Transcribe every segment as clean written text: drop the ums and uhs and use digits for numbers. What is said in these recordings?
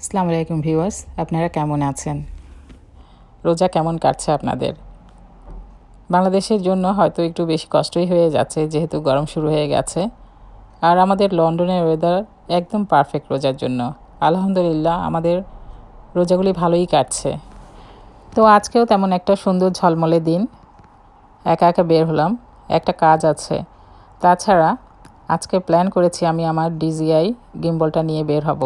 আসসালামু আলাইকুম ভিউয়ার্স, আপনারা কেমন আছেন? রোজা কেমন কাটছে আপনাদের? বাংলাদেশের জন্য হয়তো একটু বেশি কষ্টই হয়ে যাচ্ছে যেহেতু গরম শুরু হয়ে গেছে। আর আমাদের লন্ডনের ওয়েদার একদম পারফেক্ট রোজার জন্য। আলহামদুলিল্লাহ আমাদের রোজাগুলি ভালোই কাটছে। তো আজকেও তেমন একটা সুন্দর ঝলমলে দিন। একা একা বের হলাম, একটা কাজ আছে। তাছাড়া আজকে প্ল্যান করেছি আমি আমার DJI গিম্বলটা নিয়ে বের হব।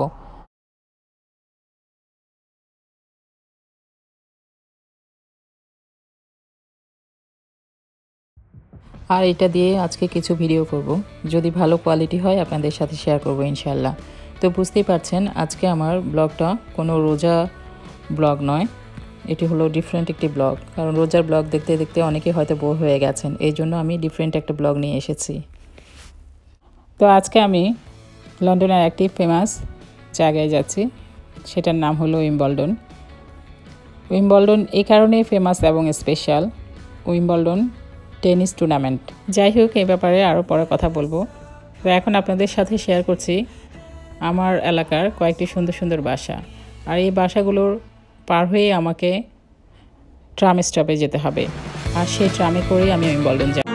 আর এটা দিয়ে আজকে কিছু ভিডিও করব, যদি ভালো কোয়ালিটি হয় আপনাদের সাথে শেয়ার করব ইনশাল্লাহ। তো বুঝতেই পারছেন আজকে আমার ব্লগটা কোনো রোজা ব্লগ নয়, এটি হলো ডিফারেন্ট একটি ব্লগ। কারণ রোজার ব্লগ দেখতে দেখতে অনেকে হয়তো বোর হয়ে গেছেন, এই জন্য আমি ডিফারেন্ট একটা ব্লগ নিয়ে এসেছি। তো আজকে আমি লন্ডনের একটি ফেমাস জায়গায় যাচ্ছি, সেটার নাম হলো উইম্বলডন। উইম্বলডন এই কারণেই ফেমাস এবং স্পেশাল, উইম্বলডন টেনিস টুর্নামেন্ট। যাই হোক, এই ব্যাপারে আরও পরে কথা বলবো। তো এখন আপনাদের সাথে শেয়ার করছি আমার এলাকার কয়েকটি সুন্দর সুন্দর বাসা। আর এই বাসাগুলোর পার হয়ে আমাকে ট্রাম স্টপে যেতে হবে, আর সেই ট্রামে করেই আমি উইম্বলডন যাব।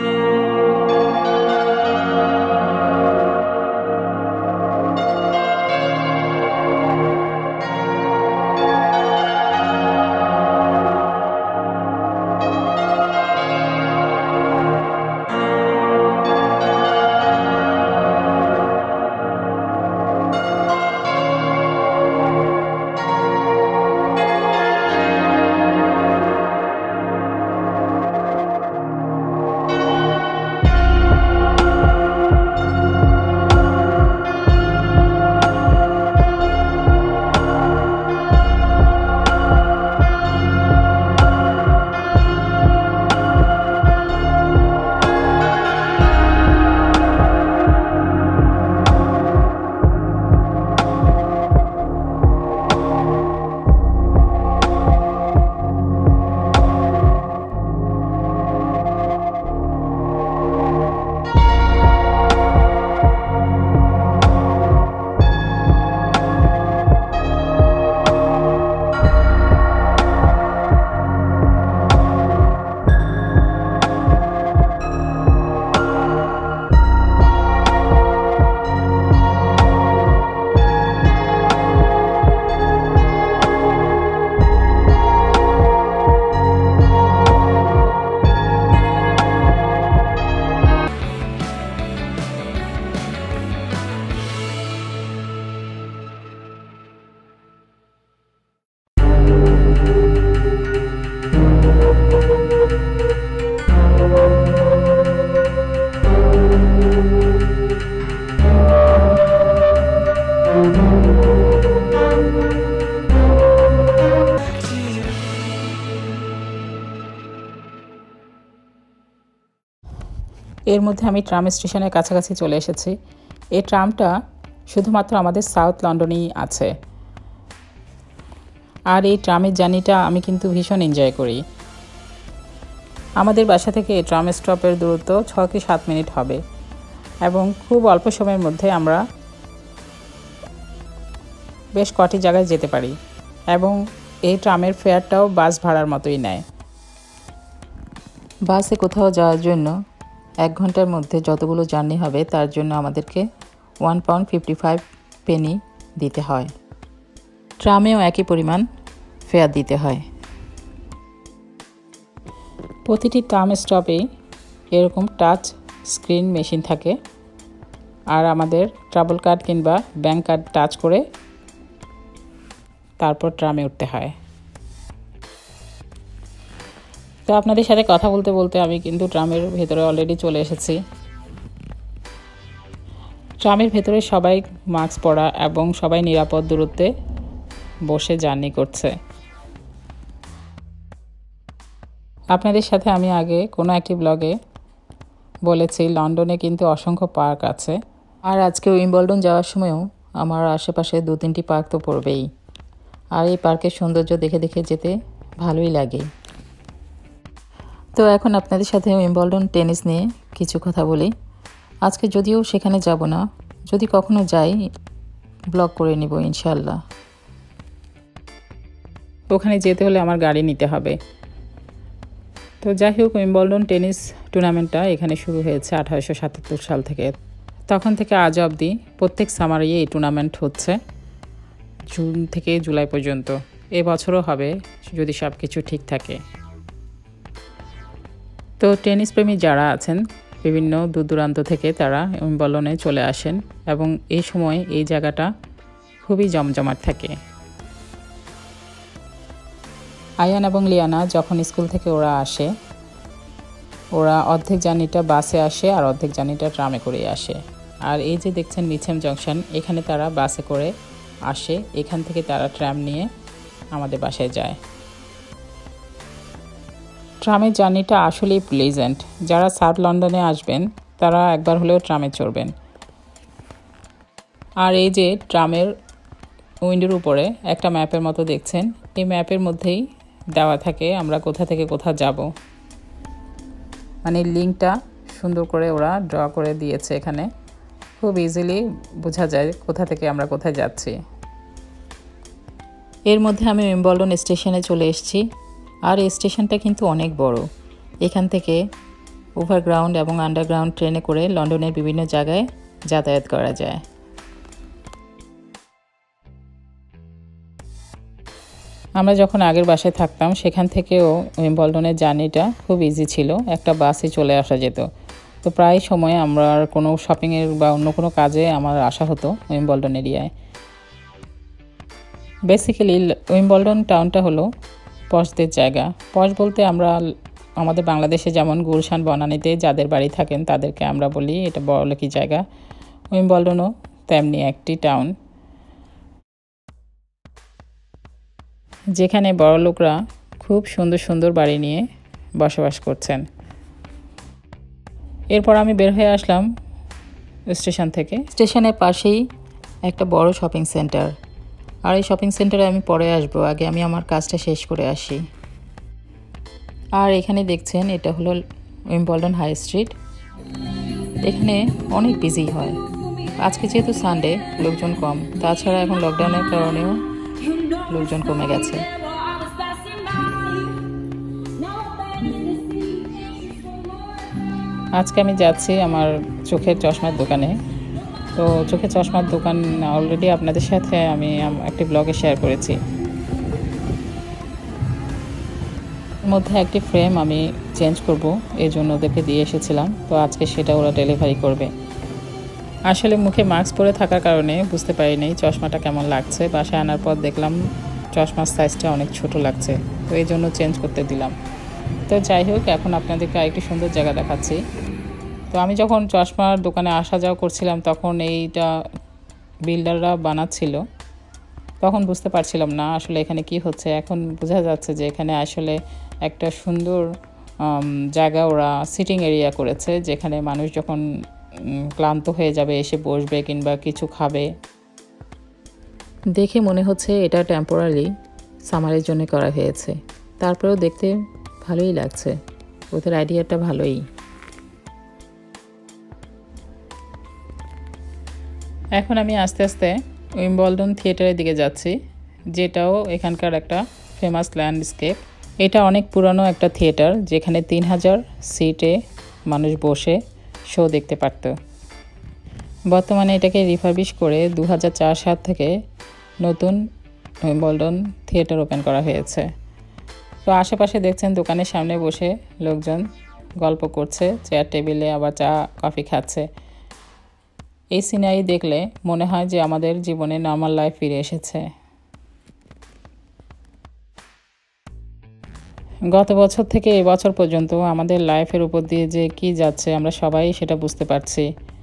এর মধ্যে আমি ট্রাম স্টেশনের কাছাকাছি চলে এসেছি। এই ট্রামটা শুধুমাত্র আমাদের সাউথ লন্ডনেই আছে। আর এই ট্রামের জার্নিটা আমি কিন্তু ভীষণ এনজয় করি। আমাদের বাসা থেকে এই ট্রাম স্টপের দূরত্ব 6 কি 7 মিনিট হবে, এবং খুব অল্প সময়ের মধ্যে আমরা বেশ কটি জায়গায় যেতে পারি। এবং এই ট্রামের ফেয়ারটাও বাস ভাড়ার মতোই নেয়। বাসে কোথাও যাওয়ার জন্য 1 ঘন্টার মধ্যে যতগুলো জার্নি হবে তার জন্য আমাদেরকে £1.55 দিতে হয়। ট্রামেও একই পরিমাণ ফেয়ার দিতে হয়। প্রতিটি ট্রাম স্টপেই এরকম টাচ স্ক্রিন মেশিন থাকে, আর আমাদের ট্রাভেল কার্ড কিংবা ব্যাংক কার্ড টাচ করে তারপর ট্রামে উঠতে হয়। তো আপনাদের সাথে কথা বলতে বলতে আমি কিন্তু ট্রামের ভেতরে অলরেডি চলে এসেছি। ট্রামের ভেতরে সবাই মাস্ক পরা এবং সবাই নিরাপদ দূরত্বে বসে জার্নি করছে। আপনাদের সাথে আমি আগে কোনো একটি ব্লগে বলেছি লন্ডনে কিন্তু অসংখ্য পার্ক আছে, আর আজকে উইম্বলডন যাওয়ার সময়ও আমার আশেপাশে 2-3টি পার্ক তো পড়বেই। আর এই পার্কের সৌন্দর্য দেখে দেখে যেতে ভালোই লাগে। তো এখন আপনাদের সাথে উইম্বলডন টেনিস নিয়ে কিছু কথা বলি। আজকে যদিও সেখানে যাব না, যদি কখনো যাই ব্লগ করে নিব ইনশাআল্লাহ। ওখানে যেতে হলে আমার গাড়ি নিতে হবে। তো যাই হোক, উইম্বলডন টেনিস টুর্নামেন্টটা এখানে শুরু হয়েছে 1877 সাল থেকে। তখন থেকে আজ অবধি প্রত্যেক সামারেই এই টুর্নামেন্ট হচ্ছে, জুন থেকে জুলাই পর্যন্ত। এবছরও হবে যদি সব কিছু ঠিক থাকে। তো টেনিস প্রেমী যারা আছেন বিভিন্ন দূর দূরান্ত থেকে তারা উইম্বলডনে চলে আসেন এবং এই সময় এই জায়গাটা খুবই জমজমাট থাকে। আয়ান এবং লিয়ানা যখন স্কুল থেকে ওরা আসে, ওরা অর্ধেক জার্নিটা বাসে আসে আর অর্ধেক জার্নিটা ট্রামে করে আসে। আর এই যে দেখছেন মিছেম জংশন, এখানে তারা বাসে করে আসে, এখান থেকে তারা ট্রাম নিয়ে আমাদের বাসায় যায়। ট্রামের জার্নিটা আসলেই প্লেজেন্ট। যারা সাউথ লন্ডনে আসবেন তারা একবার হলেও ট্রামে চড়বেন। আর এই যে ট্রামের উইন্ডোর উপরে একটা ম্যাপের মতো দেখছেন, এই ম্যাপের মধ্যেই দেওয়া থাকে আমরা কোথা থেকে কোথা যাব, মানে লিঙ্কটা সুন্দর করে ওরা ড্র করে দিয়েছে। এখানে খুব ইজিলি বোঝা যায় কোথা থেকে আমরা কোথায় যাচ্ছি। এর মধ্যে আমি উইম্বলডন স্টেশনে চলে এসেছি। আর এই স্টেশনটা কিন্তু অনেক বড়। এখান থেকে ওভারগ্রাউন্ড এবং আন্ডারগ্রাউন্ড ট্রেনে করে লন্ডনের বিভিন্ন জায়গায় যাতায়াত করা যায়। আমরা যখন আগের বাসায় থাকতাম সেখান থেকেও উইম্বলডনের জার্নিটা খুব ইজি ছিল, একটা বাসে চলে আসা যেত। তো প্রায় সময় আমরা কোনো শপিংয়ের বা অন্য কোনো কাজে আমার আসা হতো উইম্বলডন এরিয়ায়। বেসিক্যালি উইম্বলডন টাউনটা হলো পশদের জায়গা। পশ বলতে আমরা আমাদের বাংলাদেশে যেমন গুলশান বনানীতে যাদের বাড়ি থাকেন তাদেরকে আমরা বলি এটা বড়লোকি জায়গা, উইম্বলডনও তেমনি একটি টাউন যেখানে বড়লোকরা খুব সুন্দর সুন্দর বাড়ি নিয়ে বসবাস করছেন। এরপর আমি বের হয়ে আসলাম স্টেশন থেকে। স্টেশনের পাশেই একটা বড় শপিং সেন্টার, আর এই শপিং সেন্টারে আমি পরে আসবো, আগে আমি আমার কাজটা শেষ করে আসি। আর এখানে দেখছেন এটা হলো উইম্বলডন হাই স্ট্রিট। এখানে অনেক বিজি হয়। আজকে যেহেতু সানডে লোকজন কম, তাছাড়া এখন লকডাউনের কারণেও লোকজন কমে গেছে। আজকে আমি যাচ্ছি আমার চোখের চশমার দোকানে। তো চোখের চশমার দোকান অলরেডি আপনাদের সাথে আমি একটি ব্লগে শেয়ার করেছি। এর মধ্যে একটি ফ্রেম আমি চেঞ্জ করব, এই জন্য ওদেরকে দিয়ে এসেছিলাম। তো আজকে সেটা ওরা ডেলিভারি করবে। আসলে মুখে মাস্ক পরে থাকার কারণে বুঝতে পারিনি চশমাটা কেমন লাগছে। বাসায় আনার পর দেখলাম চশমার সাইজটা অনেক ছোট লাগছে, তো এই জন্য চেঞ্জ করতে দিলাম। তো যাই হোক, এখন আপনাদেরকে আরেকটি সুন্দর জায়গা দেখাচ্ছি। তো আমি যখন চশমার দোকানে আসা যাওয়া করছিলাম তখন এইটা বিল্ডাররা বানাচ্ছিল, তখন বুঝতে পারছিলাম না আসলে এখানে কি হচ্ছে। এখন বোঝা যাচ্ছে যে এখানে আসলে একটা সুন্দর জায়গা ওরা সিটিং এরিয়া করেছে, যেখানে মানুষ যখন ক্লান্ত হয়ে যাবে এসে বসবে কিংবা কিছু খাবে। দেখে মনে হচ্ছে এটা টেম্পোরারি সামারের জন্য করা হয়েছে, তারপরেও দেখতে ভালোই লাগছে। ওদের আইডিয়াটা ভালোই। এখন আমি আস্তে আস্তে উইম্বলডন থিয়েটারের দিকে যাচ্ছি, যেটাও এখানকার একটা ফেমাস ল্যান্ডস্কেপ। এটা অনেক পুরানো একটা থিয়েটার, যেখানে 3000 সিটে মানুষ বসে শো দেখতে পারত। বর্তমানে এটাকে রিফারবিশ করে 2004 সাল থেকে নতুন উইম্বলডন থিয়েটার ওপেন করা হয়েছে। তো আশেপাশে দেখছেন দোকানের সামনে বসে লোকজন গল্প করছে, চেয়ার টেবিলে আবার চা কফি খাচ্ছে। এই সিনারি দেখলে মনে হয় যে আমাদের জীবনে নর্মাল লাইফ ফিরে এসেছে। গত বছর থেকে এবছর পর্যন্ত আমাদের লাইফের উপর দিয়ে যে কি যাচ্ছে আমরা সবাই সেটা বুঝতে পারছি।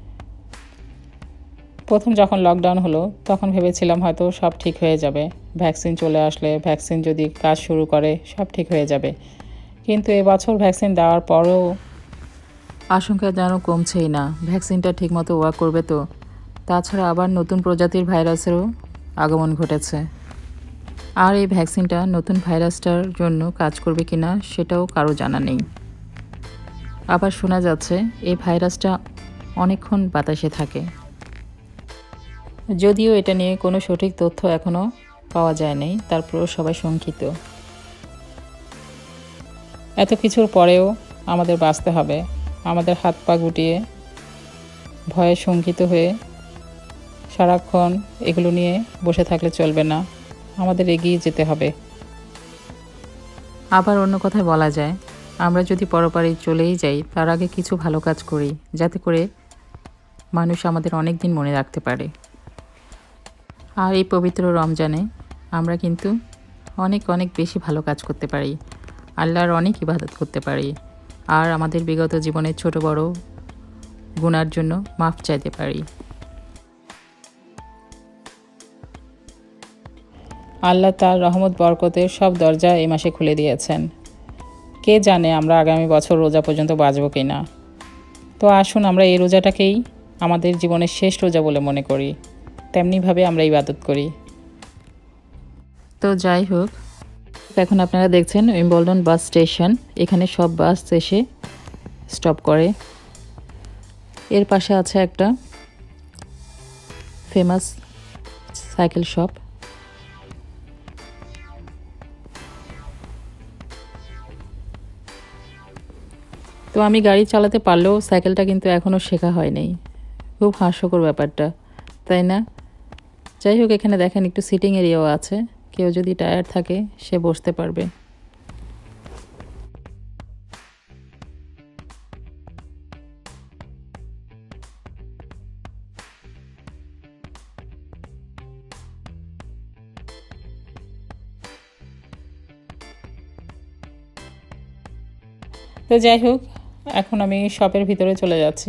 প্রথম যখন লকডাউন হলো তখন ভেবেছিলাম হয়তো সব ঠিক হয়ে যাবে, ভ্যাকসিন চলে আসলে, ভ্যাকসিন যদি কাজ শুরু করে সব ঠিক হয়ে যাবে। কিন্তু এবছর ভ্যাকসিন দেওয়ার পরেও আশঙ্কা যেন কমছেই না, ভ্যাকসিনটা ঠিকমতো ওয়ার্ক করবে তো। তাছাড়া আবার নতুন প্রজাতির ভাইরাসেরও আগমন ঘটেছে। আর এই ভ্যাকসিনটা নতুন ভাইরাসটার জন্য কাজ করবে কিনা সেটাও কারো জানা নেই। আবার শোনা যাচ্ছে এই ভাইরাসটা অনেকক্ষণ বাতাসে থাকে, যদিও এটা নিয়ে কোনো সঠিক তথ্য এখনও পাওয়া যায় নাই, তারপরেও সবাই শঙ্কিত। এত কিছুর পরেও আমাদের বাঁচতে হবে। আমাদের হাত পা গুটিয়ে ভয়ে শঙ্কিত হয়ে সারাক্ষণ এগুলো নিয়ে বসে থাকলে চলবে না, আমাদের এগিয়ে যেতে হবে। আবার অন্য কথায় বলা যায়, আমরা যদি পরপারে চলেই যাই তার আগে কিছু ভালো কাজ করি, যাতে করে মানুষ আমাদের অনেক দিন মনে রাখতে পারে। আর এই পবিত্র রমজানে আমরা কিন্তু অনেক অনেক বেশি ভালো কাজ করতে পারি, আল্লাহর অনেক ইবাদত করতে পারি, আর আমাদের বিগত জীবনের ছোট বড় গুনার জন্য মাফ চাইতে পারি। আল্লাহ তার রহমত বরকতের সব দরজা এই মাসে খুলে দিয়েছেন। কে জানে আমরা আগামী বছর রোজা পর্যন্ত বাঁচব কি না। তো আসুন আমরা এই রোজাটাকেই আমাদের জীবনের শেষ রোজা বলে মনে করি, তেমনিভাবে আমরা ইবাদত করি। তো যাই হোক, এখন আপনারা দেখছেন উইম্বলডন বাস স্টেশন। এখানে সব বাস এসে স্টপ করে। এর পাশে আছে একটা ফেমাস সাইকেল শপ। তো আমি গাড়ি চালাতে পারলেও সাইকেলটা কিন্তু এখনও শেখা হয়নি। খুব হাস্যকর ব্যাপারটা, তাই না? যাই হোক, এখানে দেখেন একটু সিটিং এরিয়াও আছে, কেউ যদি টায়ার্ড থাকে সে বসতে পারবে। তো যাই হোক, এখন আমি শপের ভিতরে চলে যাচ্ছি।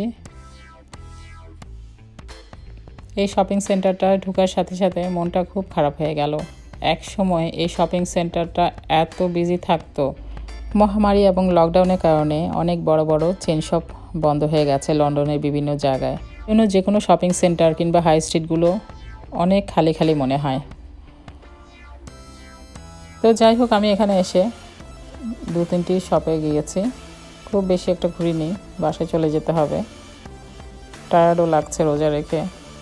এই শপিং সেন্টারটা ঢোকার সাথে সাথে মনটা খুব খারাপ হয়ে গেল। এক সময় এই শপিং সেন্টারটা এত বিজি থাকতো। মহামারী এবং লকডাউনের কারণে অনেক বড় বড় চেইন শপ বন্ধ হয়ে গেছে লন্ডনের বিভিন্ন জায়গায়। যে কোনো শপিং সেন্টার কিংবা হাই স্ট্রিটগুলো অনেক খালি খালি মনে হয়। তো যাই হোক, আমি এখানে এসে 2-3টি শপে গিয়েছি। খুব বেশি একটা ঘুরিনি, বাসায় চলে যেতে হবে, টায়ার্ডও লাগছে রোজা রেখে।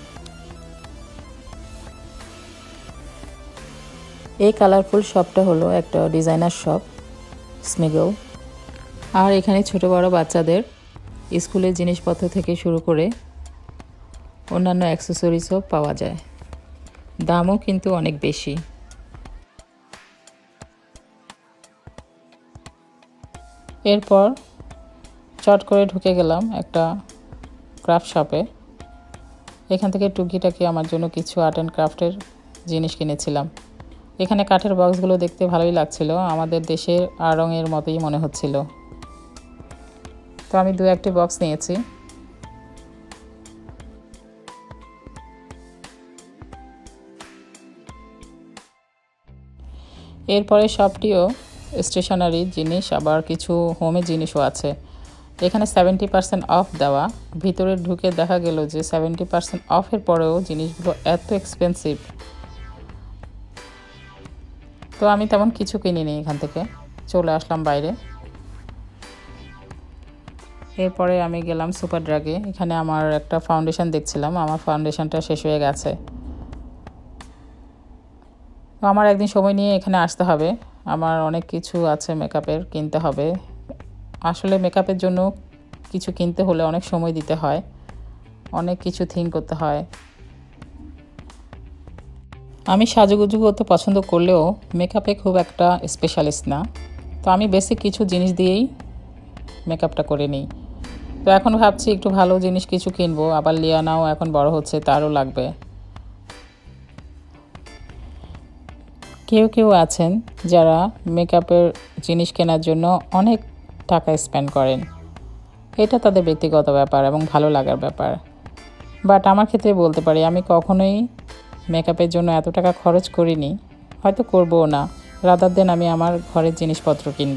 এই কালারফুল শপটা হলো একটা ডিজাইনার শপ, স্মিগল। আর এখানে ছোট বড় বাচ্চাদের স্কুলের জিনিসপত্র থেকে শুরু করে অন্যান্য অ্যাক্সেসরিজও পাওয়া যায়, দামও কিন্তু অনেক বেশি। এরপর চট করে ঢুকে গেলাম একটা ক্রাফট শপে। এখান থেকে টুকিটাকি আমার জন্য কিছু আর্ট অ্যান্ড ক্রাফটের জিনিস কিনেছিলাম। এখানে কাঠের বক্সগুলো দেখতে ভালোই লাগছিল, আমাদের দেশের আড়ংয়ের মতোই মনে হচ্ছিল। তো আমি 2-1টি বক্স নিয়েছি। এরপরে শপটিও স্টেশনারি জিনিস, আবার কিছু হোমের জিনিসও আছে। এখানে 70% অফ দেওয়া। ভিতরে ঢুকে দেখা গেল যে 70% অফের পরেও জিনিসগুলো এত এক্সপেন্সিভ। তো আমি তেমন কিছু কিনিনি, এখান থেকে চলে আসলাম বাইরে। এরপরে আমি গেলাম সুপার ড্রাগে। এখানে আমার একটা ফাউন্ডেশন দেখছিলাম, আমার ফাউন্ডেশনটা শেষ হয়ে গেছে। তো আমার একদিন সময় নিয়ে এখানে আসতে হবে, আমার অনেক কিছু আছে মেকআপের কিনতে হবে। আসলে মেকআপের জন্য কিছু কিনতে হলে অনেক সময় দিতে হয়, অনেক কিছু থিঙ্ক করতে হয়। আমি সাজুগুজু করতে পছন্দ করলেও মেকআপে খুব একটা স্পেশালিস্ট না। তো আমি বেসিক কিছু জিনিস দিয়েই মেকআপটা করে নিই। তো এখন ভাবছি একটু ভালো জিনিস কিছু কিনবো, আবার লিয়ানাও এখন বড় হচ্ছে, তারও লাগবে। কেউ কেউ আছেন যারা মেকআপের জিনিস কেনার জন্য অনেক টাকা স্পেন্ড করেন, এটা তাদের ব্যক্তিগত ব্যাপার এবং ভালো লাগার ব্যাপার। বাট আমার ক্ষেত্রে বলতে পারি আমি কখনোই মেকআপের জন্য এত টাকা খরচ করিনি, হয়তো করবও না। রাদার দেন আমি আমার ঘরের জিনিসপত্র কিনব।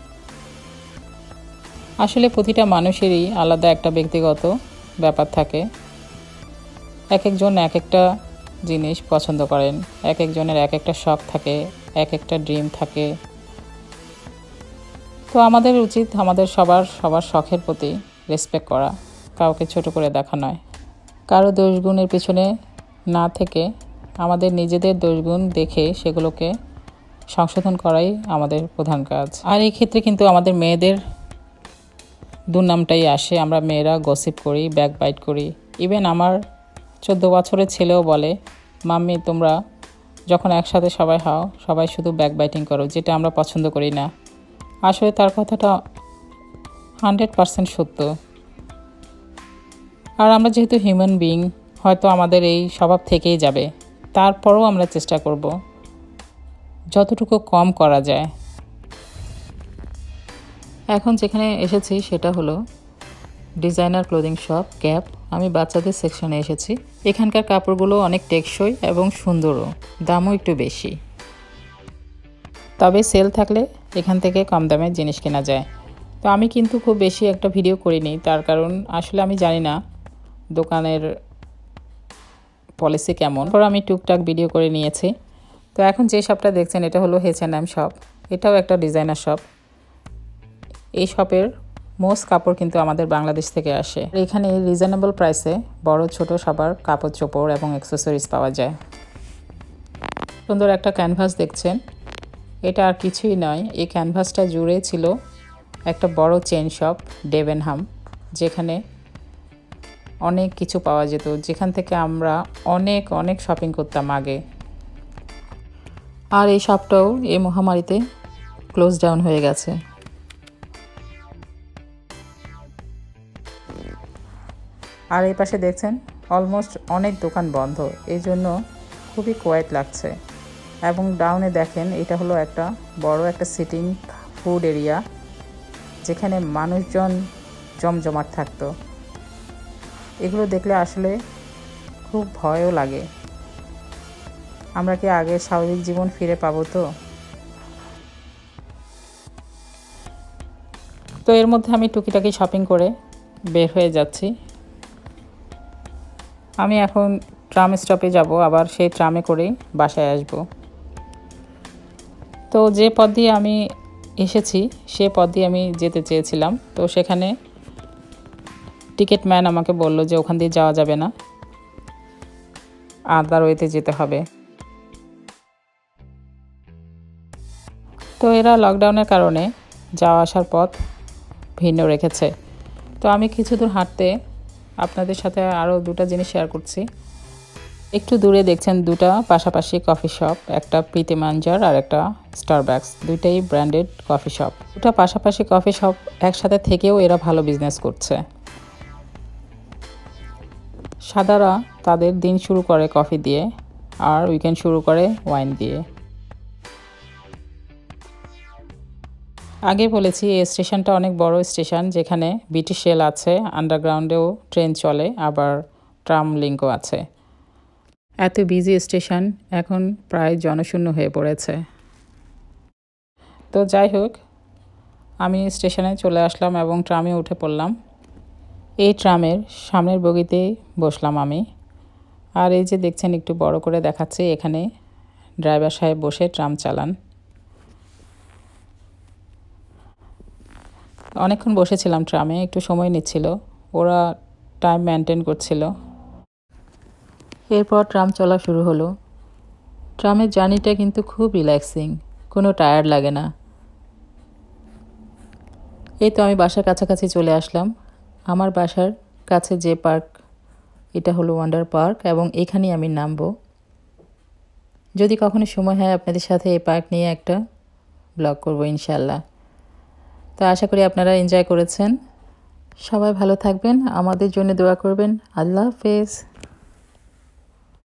আসলে প্রতিটা মানুষেরই আলাদা একটা ব্যক্তিগত ব্যাপার থাকে। এক একজন এক একটা জিনিস পছন্দ করেন, এক একজনের এক একটা শখ থাকে, এক একটা ড্রিম থাকে। তো আমাদের উচিত আমাদের সবার শখের প্রতি রেসপেক্ট করা, কাউকে ছোট করে দেখা নয়। কারো দোষ গুণের পিছনে না থেকে আমাদের নিজেদের দোষগুণ দেখে সেগুলোকে সংশোধন করাই আমাদের প্রধান কাজ। আর এই ক্ষেত্রে কিন্তু আমাদের মেয়েদের দুর্নামটাই আসে। আমরা মেয়েরা গসিপ করি, ব্যাকবাইট করি। ইভেন আমার 14 বছরের ছেলেও বলে, মাম্মি তোমরা যখন একসাথে সবাই হও সবাই শুধু ব্যাকবাইটিং করো, যেটা আমরা পছন্দ করি না। আসলে তার কথাটা 100% সত্য। আর আমরা যেহেতু হিউম্যান বিইং, হয়তো আমাদের এই স্বভাব থেকেই যাবে, তারপরও আমরা চেষ্টা করব যতটুকু কম করা যায়। এখন যেখানে এসেছি সেটা হলো ডিজাইনার ক্লোদিং শপ ক্যাপ। আমি বাচ্চাদের সেকশনে এসেছি। এখানকার কাপড়গুলো অনেক টেকসই এবং সুন্দরও, দামও একটু বেশি। তবে সেল থাকলে এখান থেকে কম দামে জিনিস কেনা যায়। তো আমি কিন্তু খুব বেশি একটা ভিডিও করিনি, তার কারণ আসলে আমি জানি না দোকানের পলিসি কেমন। পর আমি টুকটাক ভিডিও করে নিয়েছি। তো এখন যে শপটা দেখছেন এটা হলো H&M শপ। এটাও একটা ডিজাইনার শপ। এই শপের মোস্ট কাপড় কিন্তু আমাদের বাংলাদেশ থেকে আসে। এখানে রিজনেবল প্রাইসে বড় ছোট সবার কাপড় চোপড় এবং অ্যাক্সেসরিজ পাওয়া যায়। সুন্দর একটা ক্যানভাস দেখছেন, এটা আর কিছুই নয়, এই ক্যানভাসটা জুড়ে ছিল একটা বড় চেইন শপ ডেভেনহাম, যেখানে অনেক কিছু পাওয়া যেত, যেখান থেকে আমরা অনেক অনেক শপিং করতাম আগে। আর এই শপটাও এই মহামারীতে ক্লোজ ডাউন হয়ে গেছে। আর এই পাশে দেখছেন অলমোস্ট অনেক দোকান বন্ধ, এই জন্য খুবই কোয়াইট লাগছে। এবং ডাউনে দেখেন এটা হলো একটা বড় একটা সিটিং ফুড এরিয়া, যেখানে মানুষজন জমজমাট থাকতো। এগুলো দেখলে আসলে খুব ভয়ও লাগে। আমরা কি আগের স্বাভাবিক জীবন ফিরে পাবো? তো এর মধ্যে আমি টুকিটাকি শপিং করে বের হয়ে যাচ্ছি। আমি এখন ট্রাম স্টপে যাব, আবার সেই ট্রামে করে বাসায় আসব। তো যে পথ দিয়ে আমি এসেছি সে পথ দিয়ে আমি যেতে চেয়েছিলাম। তো সেখানে টিকিট ম্যান আমাকে বলল যে ওখান দিয়ে যাওয়া যাবে না, আদার ওয়েতে যেতে হবে। তো এরা লকডাউনের কারণে যাওয়া আসার পথ ভিন্ন রেখেছে। তো আমি কিছু দূর হাঁটতে আপনাদের সাথে আরও দুটো জিনিস শেয়ার করছি। একটু দূরে দেখছেন দুটো পাশাপাশি কফি শপ, একটা প্রীতি মাঞ্জার আর একটা স্টারবাকস, দুইটাই ব্র্যান্ডেড কফি শপ। দুটো পাশাপাশি কফি শপ একসাথে থেকেও এরা ভালো বিজনেস করছে। সাদারা তাদের দিন শুরু করে কফি দিয়ে আর উইকেন্ড শুরু করে ওয়াইন দিয়ে। আগে বলেছি এই স্টেশনটা অনেক বড় স্টেশন, যেখানে ব্রিটিশ রেল আছে, আন্ডারগ্রাউন্ডেও ট্রেন চলে, আবার ট্রাম লিঙ্কও আছে। এত বিজি স্টেশন এখন প্রায় জনশূন্য হয়ে পড়েছে। তো যাই হোক, আমি স্টেশনে চলে আসলাম এবং ট্রামে উঠে পড়লাম। এই ট্রামের সামনের বগিতেই বসলাম আমি। আর এই যে দেখছেন একটু বড় করে দেখাচ্ছে, এখানে ড্রাইভার সাহেব বসে ট্রাম চালান। অনেকক্ষণ বসেছিলাম ট্রামে, একটু সময় নিচ্ছিল, ওরা টাইম মেনটেন করছিল। এরপর ট্রাম চলা শুরু হলো। ট্রামের জার্নিটা কিন্তু খুব রিল্যাক্সিং, কোনো টায়ার্ড লাগে না। এই তো আমি বাসার কাছাকাছি চলে আসলাম। আমার বাসার কাছে যে পার্ক, এটা হলো ওয়ান্ডার পার্ক, এবং এখানেই আমি নামবো। যদি কখনো সময় হয় আপনাদের সাথে এই পার্ক নিয়ে একটা ব্লগ করব ইনশাল্লাহ। তো আশা করি আপনারা এনজয় করেছেন। সবাই ভালো থাকবেন, আমাদের জন্য দোয়া করবেন। আল্লাহ হাফেজ।